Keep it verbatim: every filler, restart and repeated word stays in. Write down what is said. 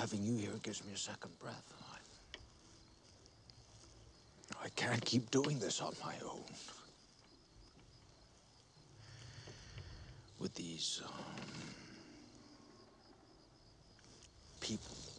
having you here gives me a second breath. I, I can't keep doing this on my own. With these, um, people.